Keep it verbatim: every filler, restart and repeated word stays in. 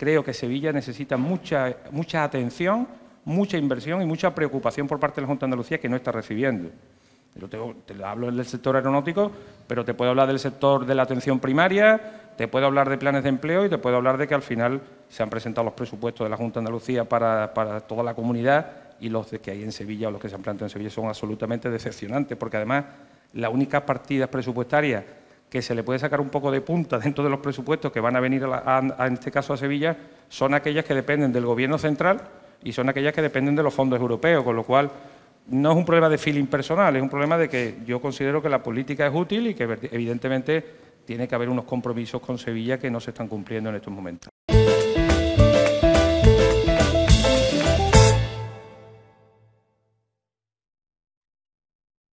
creo que Sevilla necesita mucha, mucha atención, mucha inversión y mucha preocupación por parte de la Junta de Andalucía que no está recibiendo. Yo te, te hablo del sector aeronáutico, pero te puedo hablar del sector de la atención primaria, te puedo hablar de planes de empleo y te puedo hablar de que al final se han presentado los presupuestos de la Junta de Andalucía para, para toda la comunidad y los de que hay en Sevilla o los que se han planteado en Sevilla son absolutamente decepcionantes, porque además las únicas partidas presupuestarias que se le puede sacar un poco de punta dentro de los presupuestos que van a venir, a la, a, a, en este caso a Sevilla, son aquellas que dependen del Gobierno central y son aquellas que dependen de los fondos europeos, con lo cual no es un problema de feeling personal, es un problema de que yo considero que la política es útil y que evidentemente tiene que haber unos compromisos con Sevilla que no se están cumpliendo en estos momentos.